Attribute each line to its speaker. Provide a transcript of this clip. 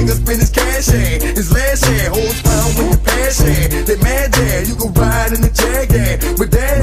Speaker 1: nigga spend his cash, yeah. His last, yeah. Horsepower with the passion. They mad, yeah. You can ride in the Jag, yeah. But that